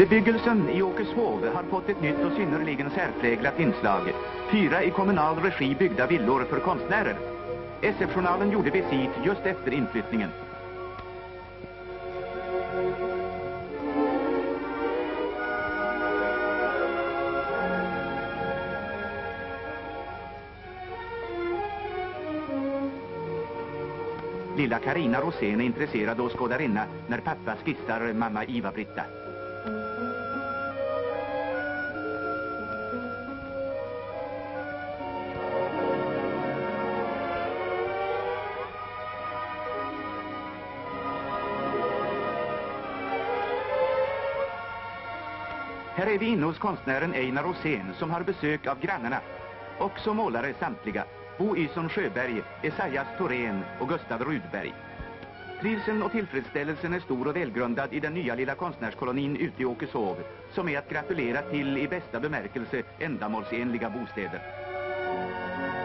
Bebyggelsen i Åkeshov har fått ett nytt och synnerligen särpräglat inslag. 4 i kommunal regi byggda villor för konstnärer. SF-journalen gjorde visit just efter inflyttningen. Lilla Carina Rosén är intresserad och skådarinna när pappa skissar mamma Iva-Britta. Här är vi inne hos konstnären Einar Rosén som har besök av grannarna. Också målare samtliga. Bo Ysson Sjöberg, Esaias Thorén och Gustav Rudberg. Trivseln och tillfredsställelsen är stor och välgrundad i den nya lilla konstnärskolonin ute i Åkeshov, som är att gratulera till i bästa bemärkelse ändamålsenliga bostäder.